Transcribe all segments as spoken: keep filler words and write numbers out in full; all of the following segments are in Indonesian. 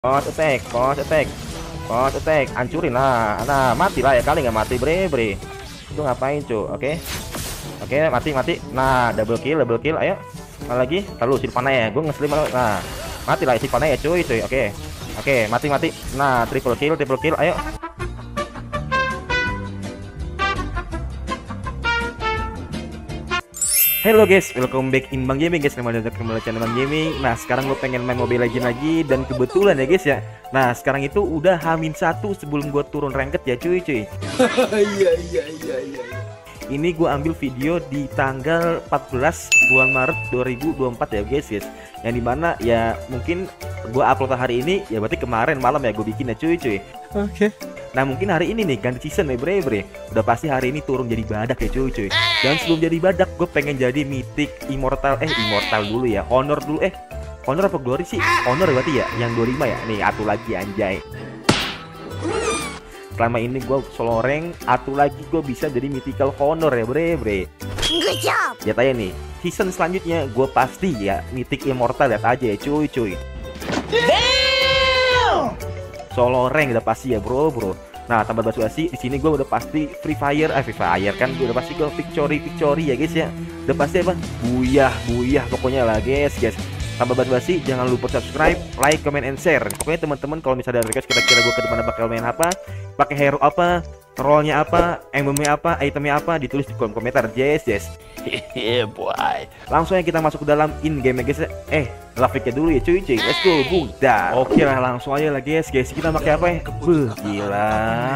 Force attack, force attack, force attack, hancurin lah. Nah, mati lah ya kali nggak mati bre bre. Itu ngapain cu? Oke, oke mati mati. Nah, double kill, double kill. Ayo, mana lagi? Lalu si panah ya, gue ngeselin malah. Nah, mati lah si panah ya cuy cuy. Oke, oke mati mati. Nah, triple kill, triple kill. Ayo. Halo guys, welcome back in Bang Gaming guys. Selamat datang kembali channel Bang Gaming. Nah sekarang gue pengen main Mobile Legends lagi. Dan kebetulan ya guys ya, nah sekarang itu udah hamin satu sebelum gue turun ranked ya cuy cuy. Iya iya iya iya. Ini gue ambil video di tanggal empat belas bulan Maret dua ribu dua puluh empat ya guys guys. Yang dimana ya mungkin gue upload hari ini ya berarti kemarin malam ya gue bikin ya cuy cuy. Oke. Nah mungkin hari ini nih ganti season nih bre bre. Udah pasti hari ini turun jadi badak ya cuy cuy. Dan sebelum jadi badak gue pengen jadi mythic immortal. Eh immortal dulu ya, honor dulu. Eh honor apa glory sih? Honor berarti ya, yang dua puluh lima ya. Nih atu lagi anjay. Selama ini gue solo rank, atu lagi gue bisa jadi mythical honor ya bre bre. Good job. Ya tanya nih, season selanjutnya gue pasti ya mythic immortal, lihat aja ya cuy cuy. Solo rank udah pasti ya bro bro. Nah tambah basa-basi di sini gue udah pasti free fire, eh free fire kan gue udah pasti gue victory victory ya guys ya. Udah pasti apa? Buyah buyah pokoknya lah guys guys. Tambah basa-basi jangan lupa subscribe, like, comment, and share. Pokoknya teman-teman kalau misalnya ada request kira-kira gue ke depan bakal main apa, pakai hero apa, trollnya apa, emblemnya apa, itemnya apa, ditulis di kolom komentar. Yes yes. Hehehe boy. Langsung aja kita masuk ke dalam in game ya guys. Eh, grafiknya dulu ya cuy cuy. Let's go, budak. Oke lah, langsung aja lah guys. Guys, kita pakai apa ya? Beuh, gila.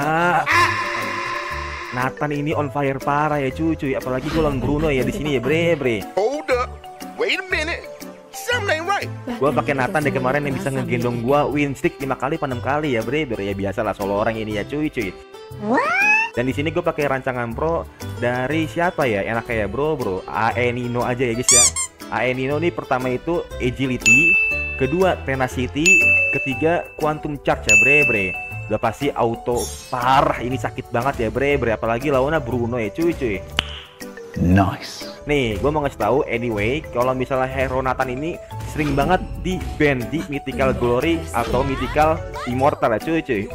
Nathan ini on fire parah ya cuy cuy. Apalagi gue lawan Bruno ya di sini ya bre bre. Hold up. Wait a minute. Something ain't right. Gua pakai Nathan dari kemarin yang bisa ngegendong gua win stick lima kali enam kali ya bre bre. Ya biasa lah solo orang ini ya cuy cuy. Dan di sini gue pakai rancangan pro dari siapa ya? Enak kayak bro bro. Aenino aja ya guys ya. Aenino nih pertama itu agility, kedua tenacity, ketiga quantum charge ya bre bre. Udah pasti auto parah, ini sakit banget ya bre bre. Apalagi lawannya Bruno ya cuy cuy. Nice. Nih, gue mau ngasih tahu anyway, kalau misalnya hero Nathan ini sering banget di ban di mythical glory atau mythical immortal ya cuy cuy.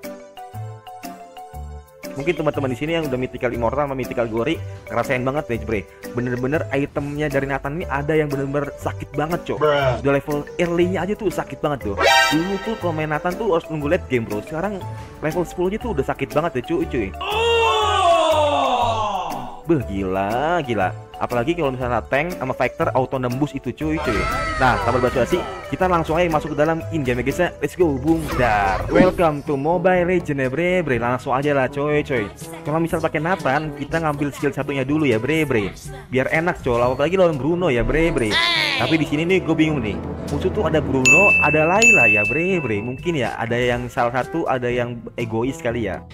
Mungkin teman-teman di sini yang udah mythical immortal sama mythical glory ngerasain banget deh bre. Bener-bener itemnya dari Nathan ini ada yang bener-bener sakit banget cok. Udah level early-nya aja tuh sakit banget tuh. Dulu tuh kalau main Nathan tuh harus nunggu late game bro. Sekarang level sepuluh nya tuh udah sakit banget ya cuy cuy. Beuh gila gila. Apalagi kalau misalnya tank sama fighter auto nembus itu cuy cuy. Nah sabar basa-basi kita langsung aja masuk ke dalam in game ya guys ya. Let's go boom dar. Welcome to Mobile Legends ya bre bre. Langsung aja lah coy coy. Kalau misal pakai Nathan kita ngambil skill satunya dulu ya bre bre. Biar enak coy. Apalagi lawan Bruno ya bre bre. Tapi di sini nih gue bingung nih. Musuh tuh ada Bruno, ada Layla ya bre bre. Mungkin ya ada yang salah satu ada yang egois kali ya.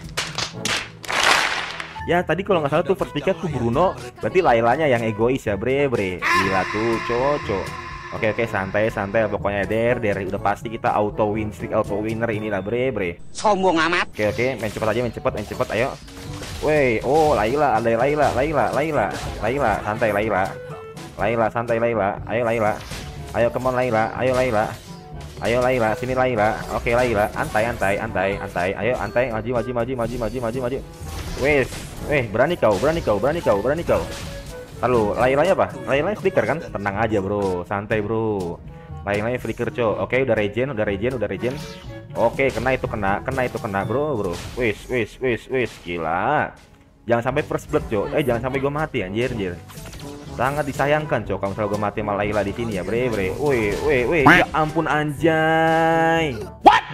Ya tadi kalau nggak salah tuh first pick tuh Bruno, berarti Lailanya yang egois ya bre bre. Gila tuh cocok. Oke oke santai santai pokoknya der der udah pasti kita auto win streak auto winner inilah bre bre. Sombong amat. Oke oke main cepat aja main cepat main cepat ayo. Wey oh Laila ada Laila Laila Laila Laila santai Laila Laila santai Laila ayo Laila ayo come on Laila ayo Laila ayo Laila sini Laila. Oke Laila antai antai antai antai ayo antai maju maju maju maju maju maju maju. Wes Eh berani kau, berani kau, berani kau, berani kau. Lalu lain-lainnya apa? Lain-lain flicker kan? Tenang aja bro, santai bro. Lain-lainnya flicker co. Oke udah regen, udah regen, udah regen. Oke kena itu kena, kena itu kena bro bro. Wis wis wis wis gila. Jangan sampai first blood co. Eh jangan sampai gue mati anjir anjir. Sangat disayangkan co kalau misalnya gue mati sama Layla di sini ya bre bre. Woi woi woi ya ampun anjay. What?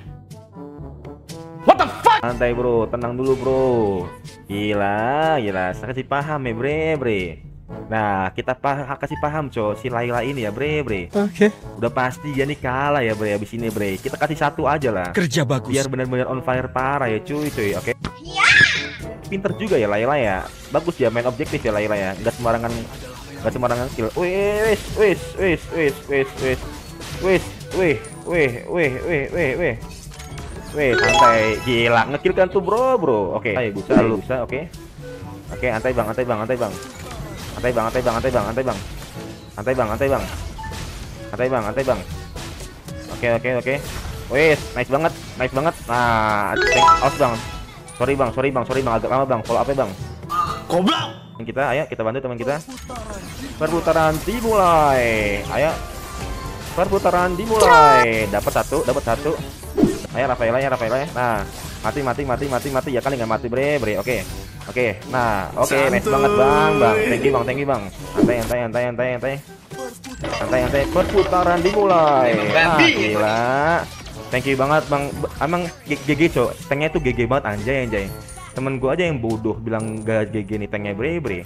What the fuck? Santai bro, tenang dulu bro. Gila, gila, saya kasih paham ya bre bre. Nah, kita pah kasih paham cow si Layla ini ya bre bre. Oke. Udah pasti dia nih kalah ya bre abis ini bre. Kita kasih satu aja lah. Kerja bagus. Biar benar-benar on fire parah ya cuy cuy. Oke. Pinter juga ya Layla ya. Bagus ya main objektif ya Layla ya. Enggak sembarangan, enggak sembarangan skill. Wis wis wis wis wis wis wis wih wih wih wih wih wih. Weh santai gila ngekill kan tuh bro bro. Oke okay. Bisa lu bisa oke okay. Oke okay, antai bang antai bang antai bang antai bang antai bang antai bang antai bang antai bang antai bang antai bang antai bang. Oke okay, oke okay, oke okay. Wes, nice banget, nice banget. Nah, aus bang. Sorry bang, sorry bang, sorry bang, agak lama bang. Follow up bang. Goblok. Kita, ayo kita bantu teman kita. Perputaran dimulai. Ayo. Perputaran dimulai. Dapat satu, dapat satu. Ayo Rafaela ya, Rafaela ya. Nah, mati, mati, mati, mati, mati. Ya kali nggak mati bre, bre. Oke, oke. Nah, oke, nice banget bang, bang. Thank you bang, thank you bang. Santai, santai, santai, santai, santai. Santai, santai. Perputaran dimulai. Nah, gila. Thank you banget bang. Emang G G cok, tanknya tuh G G banget anjay anjay. Temen gua aja yang bodoh bilang gak G G nih tanknya bre bre.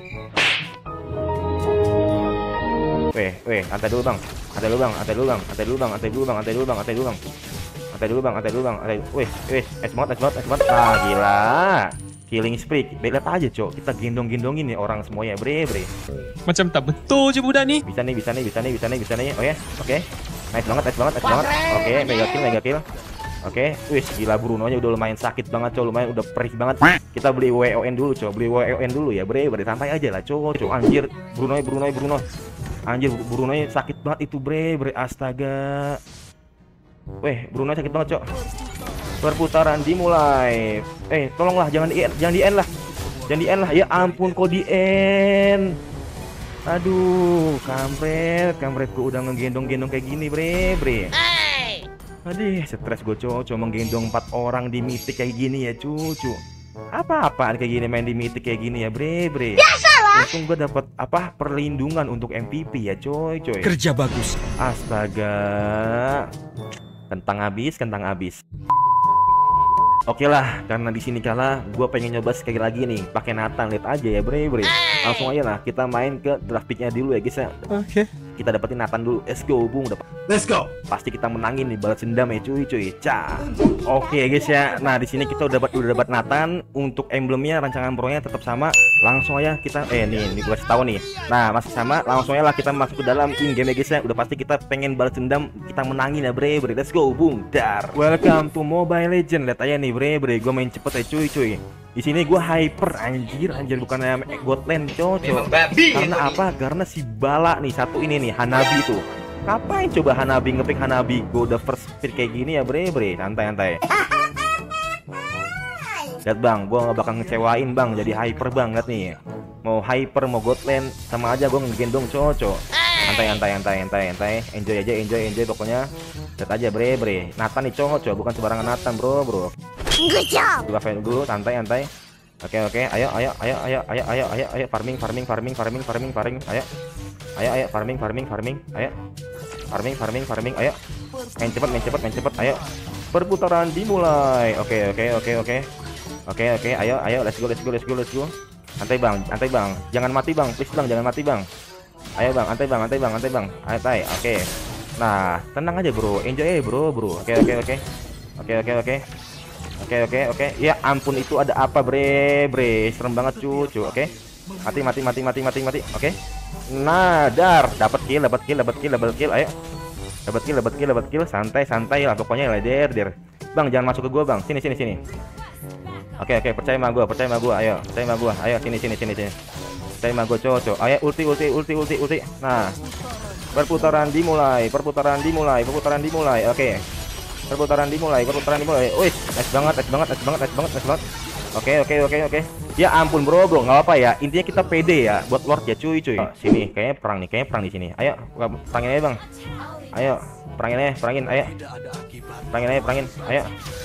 Weh, weh, antai dulu bang, antai dulu bang, antai dulu bang, antai dulu bang, antai dulu bang, antai dulu bang, antai dulu bang, antai dulu bang, antai dulu bang, antai. Weh, weh, es banget, es banget, es banget. Ah gila, killing spree. Lihat aja cok, kita gendong-gendongin nih orang semuanya bre bre. Macam tak betul je budak ni. Bisa nih, bisa nih, bisa nih, bisa nih, bisa nih. Oke, oke. Nice banget, nice banget, nice banget. Oke, mega kill, mega kill. Oke, wih gila Bruno-nya udah lumayan sakit banget, cow. Lumayan udah perih banget. Kita beli W O N dulu, cow. Beli W O N dulu ya, bre, bre. Santai aja lah, cow, cow. Anjir, Bruno-nya, Bruno-nya, Bruno. Anjir, Bruno-nya sakit banget itu, bre, bre. Astaga. Weh, Bruno-nya sakit banget, cow. Perputaran dimulai. Eh, tolonglah jangan di jangan di end lah. Jangan di end lah. Ya ampun, kok di end. Aduh, kampret, kampret gue udah ngegendong-gendong kayak gini, bre, bre. Aduh, stres gue cowo, cuma menggendong empat orang di mythic kayak gini ya, cucu. Apa-apaan kayak gini main di mythic kayak gini ya, bre, bre. Biasalah. Untung gue dapat apa perlindungan untuk M V P ya, coy, coy. Kerja bagus. Astaga. Kentang habis, kentang habis. Oke lah, karena di sini kala gue pengen nyoba sekali lagi nih pakai Nathan, lihat aja ya bre bre. Langsung aja lah kita main ke draft picknya dulu ya guys ya. Oke. Okay. Kita dapetin Nathan dulu. Let's go bung, dapat. Let's go. Pasti kita menangin nih, balas dendam ya cuy cuy. Cah. Oke guys ya. Nah di sini kita udah dapat udah dapat Nathan. Untuk emblemnya rancangan pro-nya tetap sama. Langsung aja kita eh nih nih gue kasih tahu nih. Nah masih sama. Langsung aja lah kita masuk ke dalam in game ya guys ya. Udah pasti kita pengen balas dendam, kita menangin ya bre bre. Let's go bung. Dar. Welcome to Mobile Legends. Lihat aja nih bre bre. Gue main cepet ya cuy cuy. Di sini gue hyper anjir anjir bukannya Godland cocok. Karena apa? Karena si Bala nih satu ini nih Hanabi tuh. Ngapain coba Hanabi ngepick Hanabi? Gue udah first speed kayak gini ya bre bre. Santai santai. Lihat bang, gue gak bakal ngecewain bang. Jadi hyper banget nih. Mau hyper mau Godland sama aja gue ngegendong cocok. Santai santai santai santai santai. Enjoy aja enjoy enjoy pokoknya. Lihat aja bre bre. Nathan nih cocok bukan sembarangan Nathan bro bro. Good job. Dua fan dulu, santai, santai. Oke, oke. Ayo, ayo, ayo, ayo, ayo, ayo, ayo, ayo, farming, farming, farming, farming, farming, farming. Ayo, ayo, ayo, farming, farming, farming. Ayo, farming, farming, farming. Ayo, main cepet, main cepet, main cepet. Ayo, perputaran dimulai. Oke, oke, oke, oke, oke, oke. Ayo, ayo, let's go, let's go, let's go, let's go. Santai bang, santai bang. Jangan mati bang, please bang, jangan mati bang. Ayo bang, santai bang, santai bang, santai bang. Ayo, tay. Oke. Nah, tenang aja bro, enjoy aja bro, bro. Oke, oke, oke, oke, oke, oke. Oke oke oke ya ampun itu ada apa bre bre serem banget cucu. Oke mati mati mati mati mati mati oke nah dar dapat kill dapat kill dapat kill dapat kill ayo dapat kill dapat kill dapat kill santai santai lah pokoknya lah der der bang jangan masuk ke gua bang sini sini sini oke oke percaya sama gua percaya sama gua ayo percaya sama gua ayo sini sini sini sini percaya sama gua cocok ayo ulti ulti ulti ulti ulti nah perputaran dimulai perputaran dimulai perputaran dimulai oke perputaran dimulai, perputaran dimulai. Wih, nice banget, nice banget, nice banget, nice banget, nice banget. Oke, oke, oke, oke. Ya ampun bro, bro, nggak apa ya. Intinya kita pede ya, buat Lord ya, cuy, cuy. Oh, sini, kayaknya perang nih, kayaknya perang di sini. Ayo, perangin aja bang. Ayo, perangin aja, perangin, ayo. Perangin aja, perangin, ayo.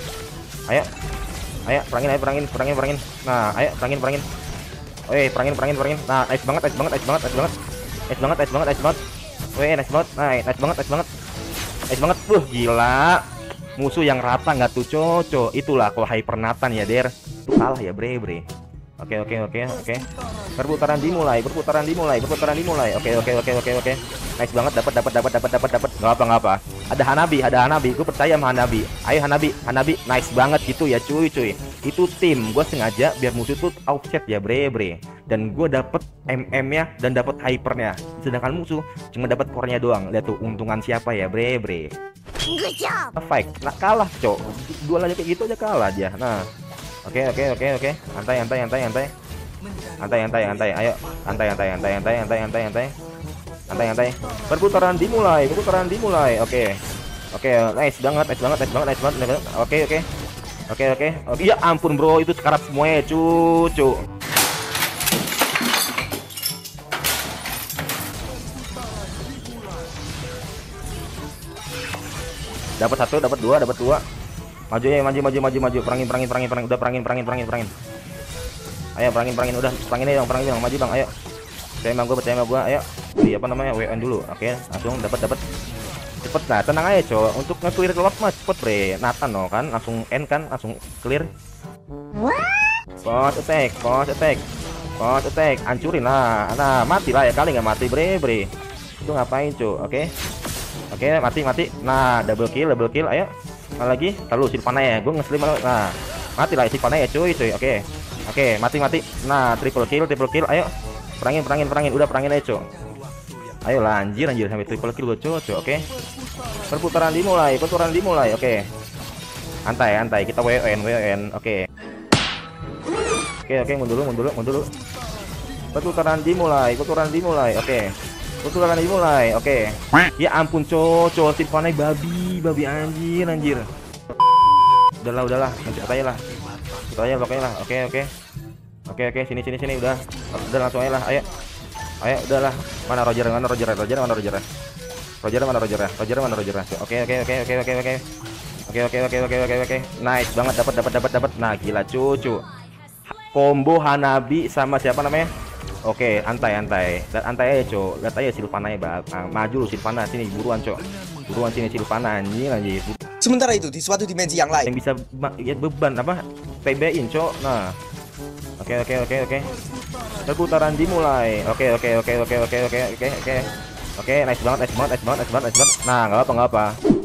Ayo, ayo, perangin aja, perangin, perangin, perangin. Nah, ayo, perangin, perangin. Wih, perangin, perangin, perangin. Nah, nice banget, nice banget, nice banget, nice banget, nice banget, nice banget, nice banget. Wih, nice banget, nah, nice banget, nice banget, nice banget. Wuh, gila. Musuh yang rata nggak tuh cocok. Itulah kalau hyper Nathan ya der. Tuh kalah ya bre bre. Oke oke oke oke. Perputaran dimulai, perputaran dimulai, perputaran dimulai. Oke oke oke oke oke. Nice banget dapat dapat dapat dapat dapat dapat. Nggak apa nggak apa. Ada Hanabi, ada Hanabi. Gue percaya sama Hanabi. Ayo Hanabi, Hanabi. Nice banget gitu ya cuy cuy. Itu tim. Gue sengaja biar musuh tuh offset ya bre bre. Dan gue dapet M M-nya dan dapet hypernya. Sedangkan musuh cuma dapat core-nya doang. Lihat tuh untungan siapa ya bre bre. Good job. Fight, nah kalah cok. Duel aja kayak gitu aja kalah dia. Nah, oke oke oke oke. Santai santai santai santai. Santai santai santai. Ayo, santai santai santai santai santai santai santai. Santai santai. Perputaran dimulai, perputaran dimulai. Oke. Oke, nice banget, nice banget, nice banget, nice banget, nice banget. Oke, oke. Oke, oke. Oke, ya ampun bro, itu sekarat semuanya, cucu. Dapat satu, dapat dua, dapat dua. Maju ya, maju, maju, maju, maju. Perangin, perangin, perangin, perangin. Udah perangin, perangin, perangin, perangin. Ayo perangin, perangin, udah perangin aja bang, perangin bang, maju bang, ayo. Percaya sama gua, percaya sama gua, ayo. Di apa namanya, W N dulu. Oke, langsung dapat, dapat. Cepet nah, tenang aja cowok. Untuk nge-clear lot mah cepet bre. Nathan no kan, langsung end kan, langsung clear. Force attack, force attack, force attack, hancurin lah. Nah, mati lah ya kali nggak mati bre bre. Itu ngapain cu? Oke, oke mati mati. Nah, double kill, double kill, ayo. Mana lagi? Lalu Sylvana ya, gue ngeselim. Nah, mati lah Sylvana ya cuy cuy. Oke, oke mati mati. Nah, triple kill, triple kill, ayo. Perangin, perangin, perangin. Udah perangin aja cu. Ayo lah anjir anjir sampai triple kill gue cu cu. Oke. Perputaran dimulai, perputaran dimulai. Oke. Santai, santai. Kita W N, W N. Oke. Oke, oke, mundur dulu, mundur dulu, mundur dulu. Perputaran dimulai, perputaran dimulai. Oke. Perputaran dimulai. Oke. Ya ampun, cowok, Sylvana babi, babi anjir, anjir. Udahlah, udahlah, lanjut aja lah. Itu aja pokoknya lah. Oke, oke. Oke, oke, sini sini sini udah. Udah langsung aja lah, ayo. Ayo, udahlah. Mana Roger? Mana Roger? Roger mana Roger? Roger mana Roger? Roger mana Roger? Oke, oke, oke, oke, oke, oke. Oke, oke, oke, oke, oke, oke. Nice banget, dapat dapat dapat dapat. Nah, gila cucu. Combo Hanabi sama siapa namanya? Oke, antai antai. Lihat antai aja, Cok. Lihat aja Sylvana ya, Bang. Nah, maju lu Sylvana sini buruan, Cok. Buruan sini Sylvana anjing anjing. Sementara itu di suatu dimensi yang lain yang bisa ya, beban apa? P B-in, Cok. Nah. Oke, oke, oke, oke. Perputaran dimulai. Oke, oke, oke, oke, oke, oke, oke, oke. Oke, nice banget, nice banget, nice banget, nice banget, nice banget. Nah, enggak apa, enggak apa.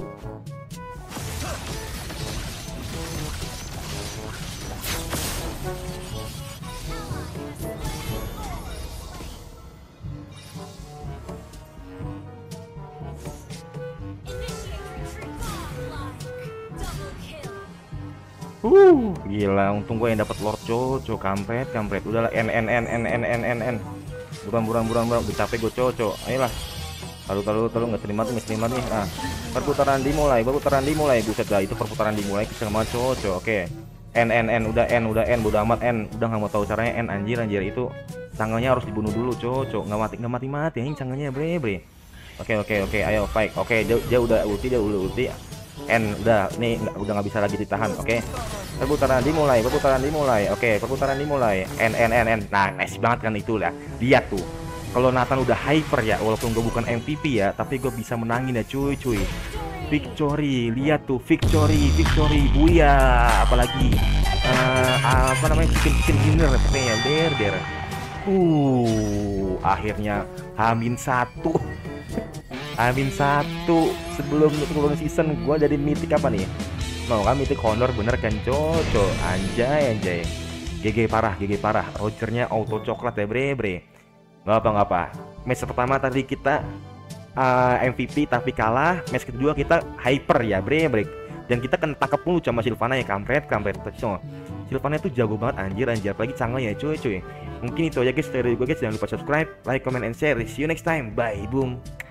Uh, gila, untung gue yang dapat Lord Coco, kampret, kampret. Udahlah, n n n n n n n n. Buruan, buruan, buruan, buruan. Udah capek gue Coco. Ayolah. Lalu, lalu, lalu nggak terima tuh, nggak terima nih. Nah, perputaran dimulai, perputaran dimulai. Buset dah, itu perputaran dimulai kita sama Coco. Oke. N n n udah n, udah n, udah amat n. Udah nggak mau tahu caranya n anjir anjir itu. Tangannya harus dibunuh dulu Coco. Nggak mati, nggak mati mati. Ini tangannya bre bre. Oke, oke, oke. Ayo fight. Oke, dia, dia udah ulti, dia udah ulti. N udah nih udah nggak bisa lagi ditahan. Oke, perputaran dimulai, perputaran dimulai. Oke, perputaran dimulai. N n n n. Nah, nice banget kan itu lah. Lihat tuh, kalau Nathan udah hyper ya, walaupun gue bukan M V P ya, tapi gue bisa menangin ya cuy cuy. Victory, lihat tuh victory, victory, buya. Apalagi uh, apa namanya chicken chicken dinner, ya der der. Uh, akhirnya Hamin satu. Amin satu sebelum sebelum season gua jadi mythic apa nih? Mau kan mythic honor bener kan Coco? Anjay anjay. G G parah, G G parah. Rogernya auto coklat ya bre bre. Gak apa gak apa. Match pertama tadi kita uh, M V P tapi kalah. Match kedua kita hyper ya bre bre. Dan kita kena tangkap mulu sama Sylvana ya, kampret kampret. So, Sylvana itu jago banget anjir anjir. Apalagi canggih ya cuy cuy. Mungkin itu aja guys dari gue guys. Jangan lupa subscribe, like, comment, and share. See you next time. Bye boom.